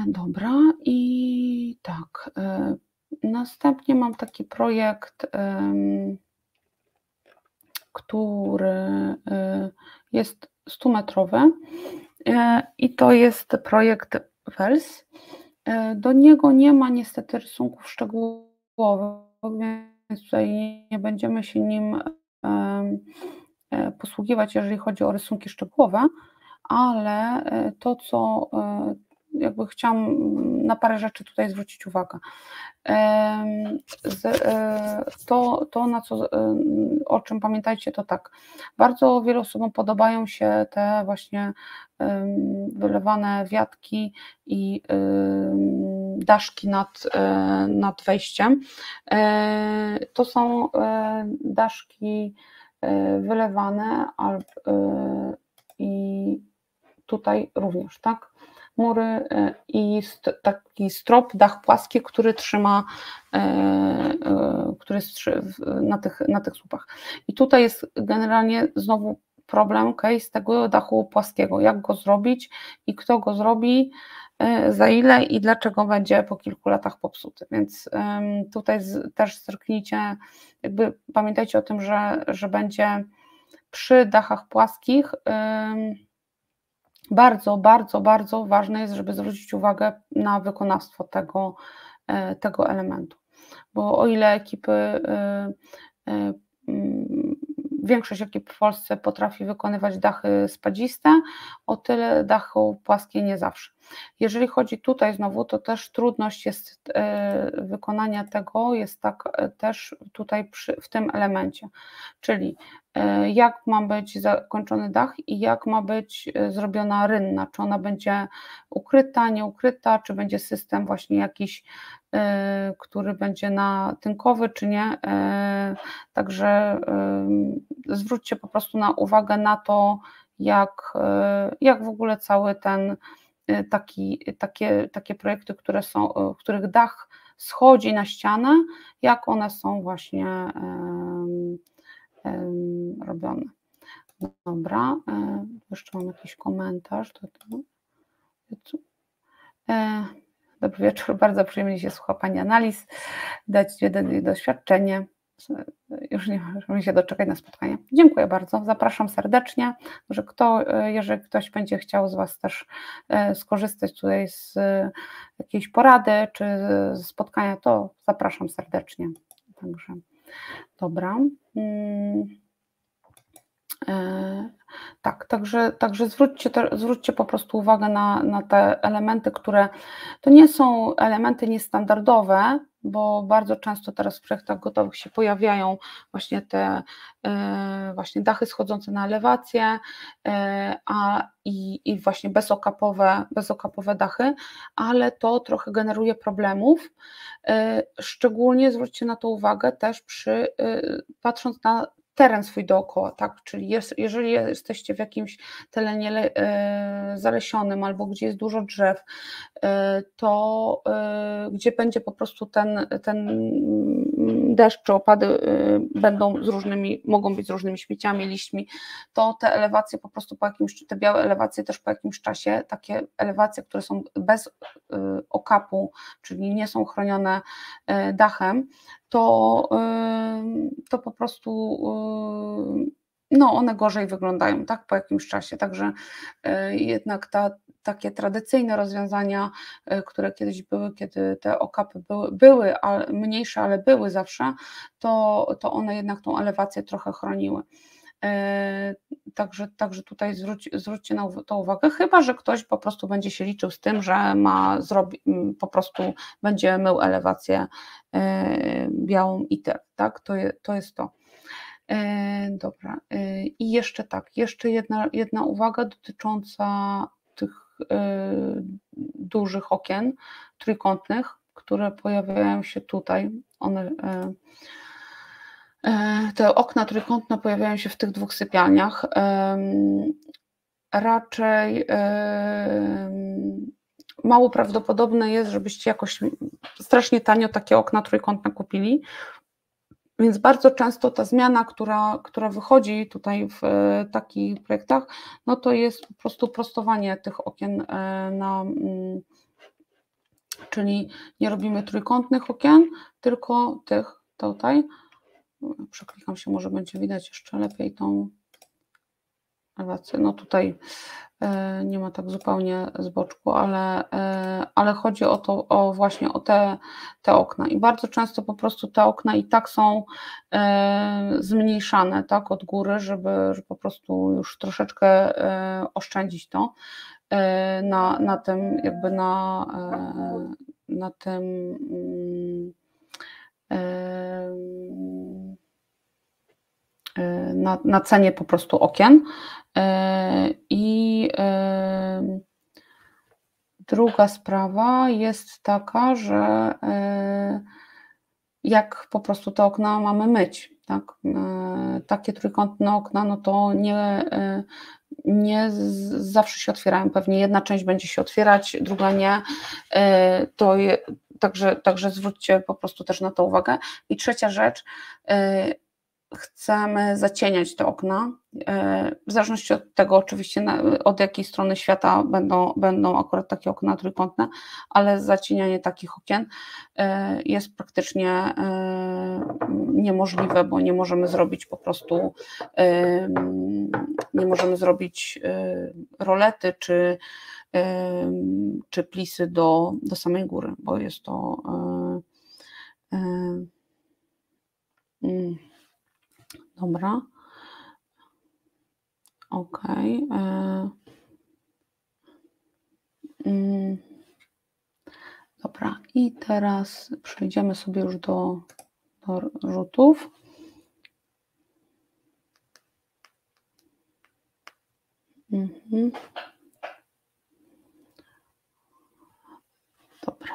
Dobra, i tak, następnie mam taki projekt, który jest 100-metrowy i to jest projekt Wels. Do niego nie ma niestety rysunków szczegółowych, więc tutaj nie będziemy się nim posługiwać, jeżeli chodzi o rysunki szczegółowe, ale to, co jakby chciałam na parę rzeczy tutaj zwrócić uwagę. To na co, o czym pamiętajcie, to tak, bardzo wielu osobom podobają się te właśnie wylewane wiatki i daszki nad wejściem. To są daszki wylewane i tutaj również, tak? Mury i taki strop, dach płaski, który trzyma, który jest na tych słupach. I tutaj jest generalnie znowu problem, case tego dachu płaskiego. Jak go zrobić i kto go zrobi, za ile i dlaczego będzie po kilku latach popsuty. Więc tutaj też zerknijcie, jakby pamiętajcie o tym, że będzie przy dachach płaskich bardzo, bardzo, bardzo ważne jest, żeby zwrócić uwagę na wykonawstwo tego elementu. Bo o ile większość ekip w Polsce potrafi wykonywać dachy spadziste, o tyle dachu płaskie nie zawsze. Jeżeli chodzi tutaj znowu, to też trudność jest wykonania tego, jest tak też tutaj w tym elemencie, czyli jak ma być zakończony dach i jak ma być zrobiona rynna, czy ona będzie ukryta, nieukryta, czy będzie system właśnie jakiś, który będzie natynkowy, czy nie. Także zwróćcie po prostu uwagę na to, jak w ogóle cały ten takie projekty, w których dach schodzi na ścianę, jak one są właśnie robione. Dobra, jeszcze mam jakiś komentarz. Dobry wieczór, bardzo przyjemnie się słucha Pani analiz, dać doświadczenie. Już nie możemy się doczekać na spotkanie. Dziękuję bardzo, zapraszam serdecznie, że jeżeli ktoś będzie chciał z Was też skorzystać tutaj z jakiejś porady czy ze spotkania, to zapraszam serdecznie. Także dobra. Tak, także zwróćcie po prostu uwagę na te elementy, które to nie są elementy niestandardowe, bo bardzo często teraz w projektach gotowych się pojawiają właśnie te właśnie dachy schodzące na elewację i właśnie bezokapowe dachy, ale to trochę generuje problemów. Szczególnie zwróćcie na to uwagę też patrząc na teren swój dookoła, tak? Czyli jeżeli jesteście w jakimś terenie zalesionym albo gdzie jest dużo drzew, to gdzie będzie po prostu ten deszcz czy opady mogą być z różnymi śmieciami, liśćmi, to te elewacje po prostu te białe elewacje też po jakimś czasie, takie elewacje, które są bez okapu, czyli nie są chronione dachem, to po prostu one gorzej wyglądają, tak, po jakimś czasie. Także jednak takie tradycyjne rozwiązania, które kiedyś były, kiedy te okapy były mniejsze, ale były zawsze, to one jednak tą elewację trochę chroniły. Także tutaj zwróćcie na to uwagę, chyba że ktoś po prostu będzie się liczył z tym, że po prostu będzie mył elewację białą i tyle, tak? To jest to. Dobra. I jeszcze jedna uwaga dotycząca tych dużych okien trójkątnych, które pojawiają się tutaj. Te okna trójkątne pojawiają się w tych dwóch sypialniach. Raczej mało prawdopodobne jest, żebyście jakoś strasznie tanio takie okna trójkątne kupili. Więc bardzo często ta zmiana, która wychodzi tutaj w takich projektach, no to jest po prostu prostowanie tych okien czyli nie robimy trójkątnych okien, tylko tych tutaj. Przeklikam się, może będzie widać jeszcze lepiej tą elewację. No tutaj nie ma tak zupełnie z boczku, ale chodzi o to, właśnie o te okna. I bardzo często po prostu te okna i tak są zmniejszane, tak, od góry, żeby po prostu już troszeczkę oszczędzić to na tym, jakby na tym na cenie po prostu okien. I druga sprawa jest taka, że jak po prostu te okna mamy myć, tak? Takie trójkątne okna, no to nie zawsze się otwierają. Pewnie jedna część będzie się otwierać, druga nie. Także zwróćcie po prostu też na to uwagę. I trzecia rzecz, chcemy zacieniać te okna, w zależności od tego oczywiście, od jakiej strony świata będą akurat takie okna trójkątne, ale zacienianie takich okien jest praktycznie niemożliwe, bo nie możemy zrobić po prostu, nie możemy zrobić rolety czy plisy do samej góry, bo jest to dobra. Ok. Dobra, i teraz przejdziemy sobie już do rzutów. Dobra.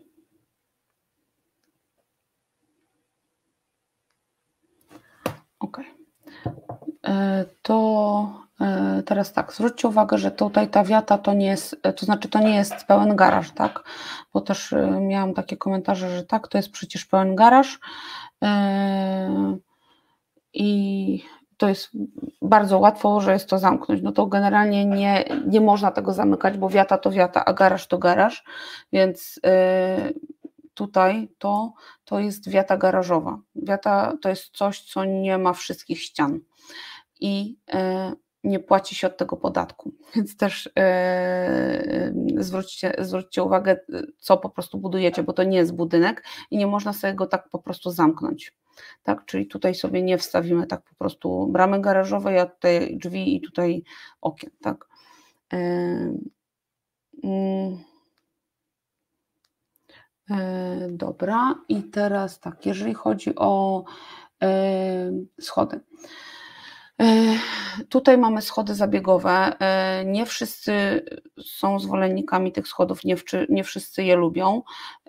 Ok. To teraz tak, zwróćcie uwagę, że tutaj ta wiata to nie jest, to znaczy to nie jest pełen garaż, tak? Bo też miałam takie komentarze, że tak, to jest przecież pełen garaż i to jest bardzo łatwo, że jest to zamknąć. No to generalnie nie można tego zamykać, bo wiata to wiata, a garaż to garaż, więc tutaj to jest wiata garażowa. Wiata to jest coś, co nie ma wszystkich ścian i nie płaci się od tego podatku, więc też zwróćcie uwagę, co po prostu budujecie, bo to nie jest budynek i nie można sobie go tak po prostu zamknąć. Tak, czyli tutaj sobie nie wstawimy tak po prostu bramy garażowej, a tutaj drzwi i tutaj okien, tak. Dobra, i teraz tak, jeżeli chodzi o schody. Tutaj mamy schody zabiegowe. Nie wszyscy są zwolennikami tych schodów, nie wszyscy je lubią.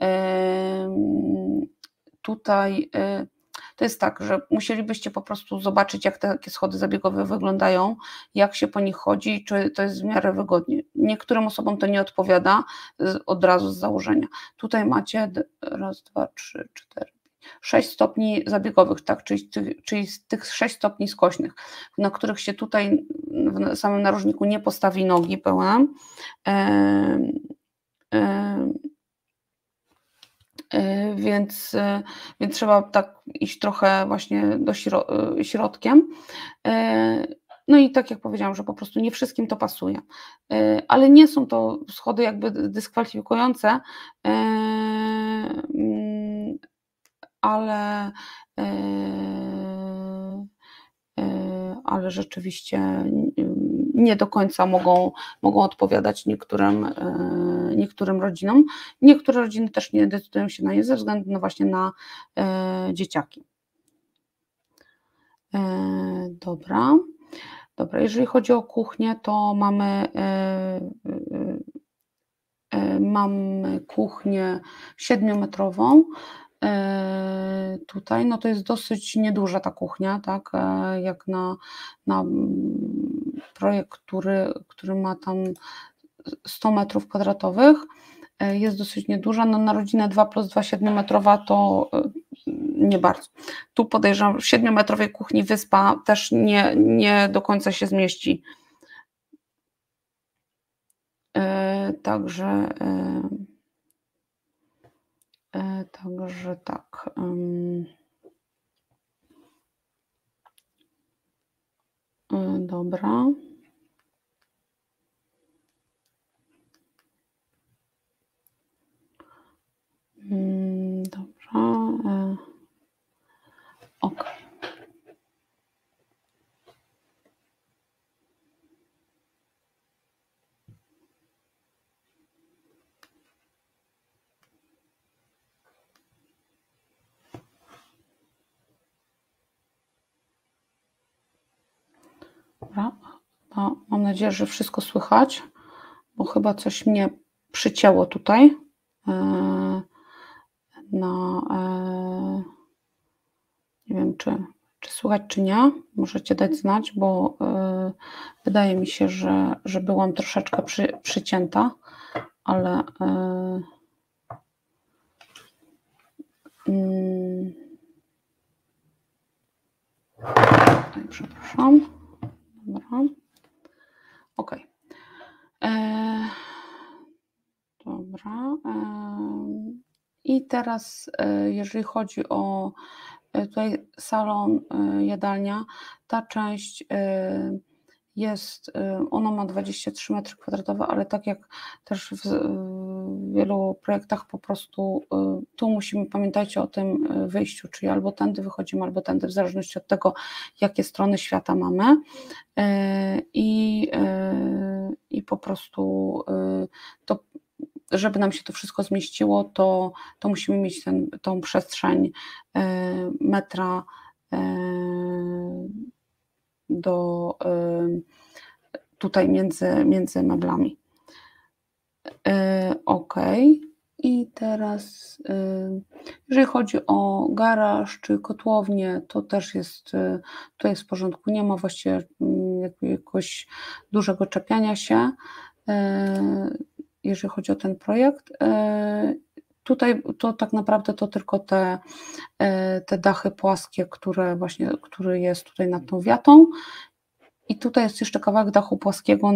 Tutaj to jest tak, że musielibyście po prostu zobaczyć, jak takie schody zabiegowe wyglądają, jak się po nich chodzi, czy to jest w miarę wygodnie. Niektórym osobom to nie odpowiada od razu z założenia. Tutaj macie 1, 2, 3, 4, 6 stopni zabiegowych, tak, czyli z tych 6 stopni skośnych, na których się tutaj w samym narożniku nie postawi nogi pełna. Więc trzeba tak iść trochę właśnie środkiem. No i tak jak powiedziałam, że po prostu nie wszystkim to pasuje, ale nie są to schody jakby dyskwalifikujące, ale rzeczywiście nie do końca mogą odpowiadać niektórym rodzinom. Niektóre rodziny też nie decydują się na nie ze względu właśnie na dzieciaki. Dobra, jeżeli chodzi o kuchnię, to mamy kuchnię 7-metrową. Tutaj no to jest dosyć nieduża ta kuchnia, tak, jak na projekt, który ma tam 100 metrów kwadratowych, jest dosyć nieduża. No na rodzinę 2+2 7-metrowa to nie bardzo. Tu podejrzewam, w 7-metrowej kuchni wyspa też nie do końca się zmieści. Także że tak. Dobra. Dobrze. Ok. Dobra. Mam nadzieję, że wszystko słychać, bo chyba coś mnie przycięło tutaj nie wiem, czy słychać, czy nie. Możecie dać znać, bo wydaje mi się, że byłam troszeczkę przycięta, ale przepraszam. Dobra. Ok. Dobra. I teraz, jeżeli chodzi o tutaj salon, jadalnia, ta część jest, ona ma 23 m², ale tak jak też w wielu projektach po prostu tu musimy, pamiętajcie o tym wyjściu, czyli albo tędy wychodzimy, albo tędy, w zależności od tego, jakie strony świata mamy. I po prostu to, żeby nam się to wszystko zmieściło, to musimy mieć tą przestrzeń metra do tutaj między meblami. Ok. I teraz, jeżeli chodzi o garaż czy kotłownię, to też jest tutaj w porządku. Nie ma właściwie jakiegoś dużego czepiania się, jeżeli chodzi o ten projekt. Tutaj to tak naprawdę to tylko te dachy płaskie, który jest tutaj nad tą wiatą. I tutaj jest jeszcze kawałek dachu płaskiego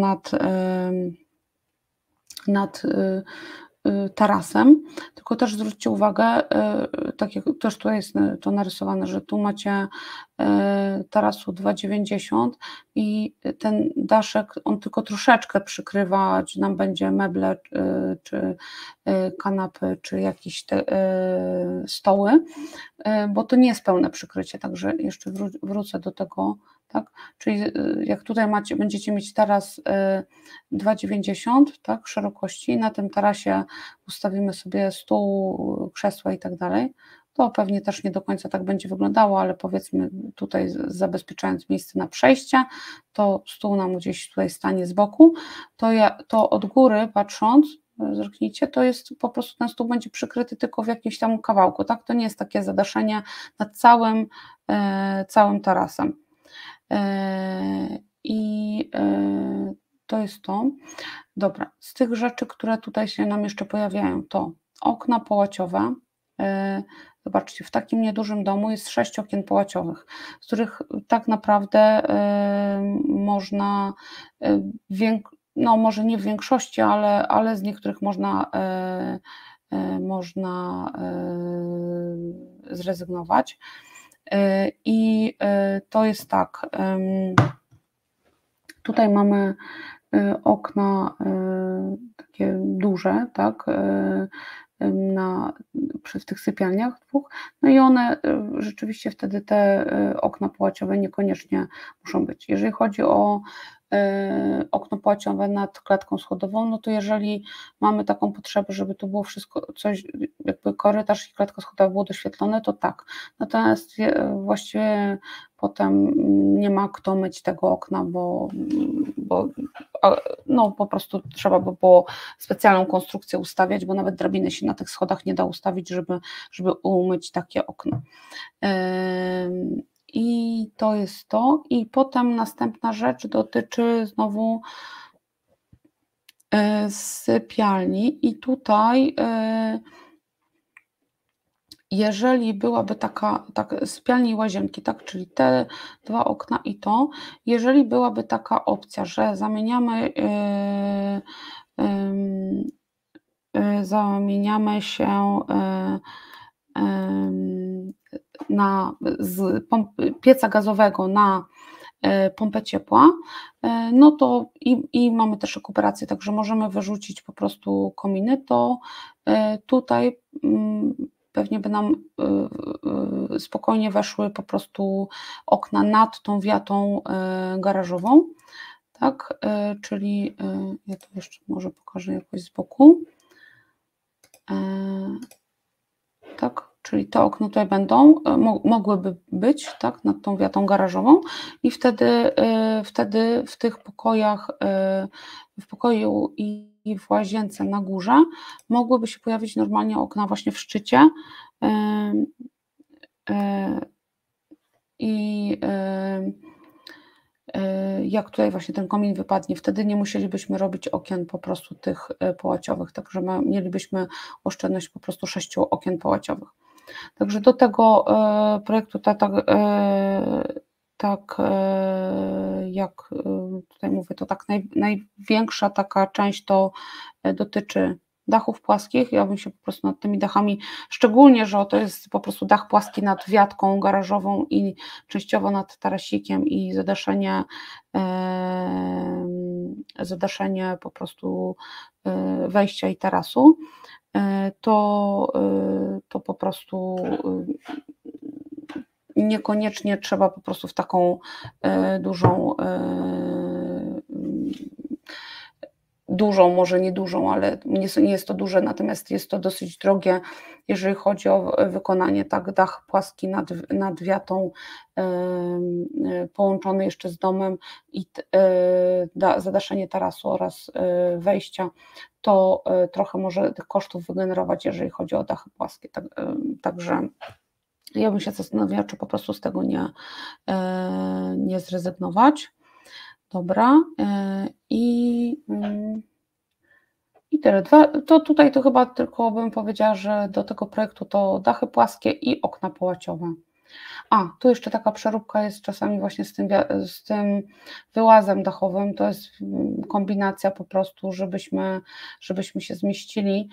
nad tarasem, tylko też zwróćcie uwagę, tak jak też tutaj jest to narysowane, że tu macie tarasu 2,90 i ten daszek, on tylko troszeczkę przykrywać nam będzie meble, czy kanapy, czy jakieś stoły, bo to nie jest pełne przykrycie, także jeszcze wrócę do tego, tak? Czyli jak tutaj będziecie mieć taras 2,90, tak, szerokości, na tym tarasie ustawimy sobie stół, krzesła i tak dalej, to pewnie też nie do końca tak będzie wyglądało, ale powiedzmy tutaj zabezpieczając miejsce na przejście, to stół nam gdzieś tutaj stanie z boku, to od góry patrząc, zerknijcie, to jest po prostu ten stół będzie przykryty tylko w jakimś tam kawałku, tak? To nie jest takie zadaszenie nad całym tarasem. I to jest to. Dobra, z tych rzeczy, które tutaj się nam jeszcze pojawiają, to okna połaciowe. Zobaczcie, w takim niedużym domu jest 6 okien połaciowych, z których tak naprawdę można, no może nie w większości, ale z niektórych można zrezygnować. I to jest tak, tutaj mamy okna takie duże, tak, w tych sypialniach dwóch, no i one rzeczywiście wtedy te okna połaciowe niekoniecznie muszą być. Jeżeli chodzi o okno płaciowe nad klatką schodową, no to jeżeli mamy taką potrzebę, żeby to było wszystko, coś jakby korytarz i klatka schodowa było doświetlone, to tak. Natomiast właściwie potem nie ma kto myć tego okna, bo no po prostu trzeba by było specjalną konstrukcję ustawiać, bo nawet drabiny się na tych schodach nie da ustawić, żeby umyć takie okno. I to jest to. I potem następna rzecz dotyczy znowu sypialni i tutaj jeżeli byłaby taka sypialni i łazienki, tak, czyli te 2 okna i to, jeżeli byłaby taka opcja, że zamieniamy się z pieca gazowego na pompę ciepła, no to i mamy też rekuperację, także możemy wyrzucić po prostu kominy, to tutaj pewnie by nam spokojnie weszły po prostu okna nad tą wiatą garażową, tak, czyli ja to jeszcze może pokażę jakoś z boku. Tak, czyli te okna tutaj będą, mogłyby być, tak, nad tą wiatą garażową i wtedy w tych pokojach, w pokoju i w łazience na górze mogłyby się pojawić normalnie okna właśnie w szczycie. I jak tutaj właśnie ten komin wypadnie, wtedy nie musielibyśmy robić okien po prostu tych połaciowych, także mielibyśmy oszczędność po prostu 6 okien połaciowych. Także do tego projektu jak tutaj mówię, to tak największa taka część to dotyczy dachów płaskich. Ja bym się po prostu nad tymi dachami, szczególnie, że to jest po prostu dach płaski nad wiatką garażową i częściowo nad tarasikiem i zadaszenie po prostu wejścia i tarasu, to po prostu niekoniecznie trzeba po prostu w taką dużą, może nie dużą, ale nie jest to duże, natomiast jest to dosyć drogie, jeżeli chodzi o wykonanie, tak, dach płaski nad wiatą połączony jeszcze z domem i zadaszenie tarasu oraz wejścia, to trochę może tych kosztów wygenerować, jeżeli chodzi o dachy płaskie. Także ja bym się zastanawiała, czy po prostu z tego nie zrezygnować. Dobra. I tyle. To tutaj to chyba tylko bym powiedziała, że do tego projektu to dachy płaskie i okna połaciowe. Tu jeszcze taka przeróbka jest czasami właśnie z tym wyłazem dachowym, to jest kombinacja po prostu, żebyśmy się zmieścili,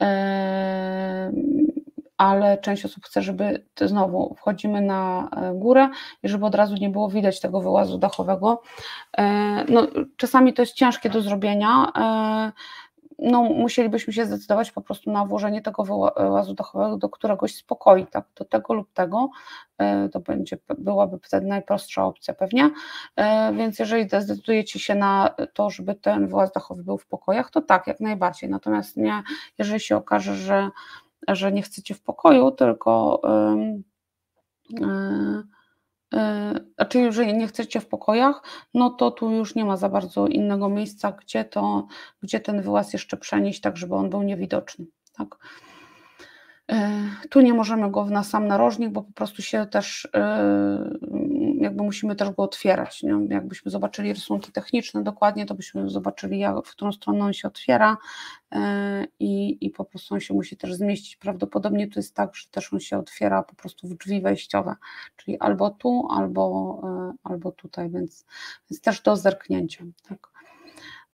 ale część osób chce, żeby znowu wchodzimy na górę i żeby od razu nie było widać tego wyłazu dachowego. No, czasami to jest ciężkie do zrobienia. No, musielibyśmy się zdecydować po prostu na włożenie tego wyłazu dachowego do któregoś z pokoi, tak, do tego lub tego, to byłaby wtedy najprostsza opcja pewnie, więc jeżeli zdecydujecie się na to, żeby ten wyłaz dachowy był w pokojach, to tak, jak najbardziej, natomiast nie, jeżeli się okaże, że nie chcecie w pokoju, tylko znaczy jeżeli nie chcecie w pokojach, no to tu już nie ma za bardzo innego miejsca, gdzie ten wyłaz jeszcze przenieść, tak żeby on był niewidoczny, tak. Tu nie możemy go na sam narożnik, bo po prostu się też jakby musimy też go otwierać, nie? Jakbyśmy zobaczyli rysunki techniczne dokładnie, to byśmy zobaczyli, w którą stronę on się otwiera i po prostu on się musi też zmieścić. Prawdopodobnie to jest tak, że też on się otwiera po prostu w drzwi wejściowe, czyli albo tu, albo tutaj, więc też do zerknięcia, tak.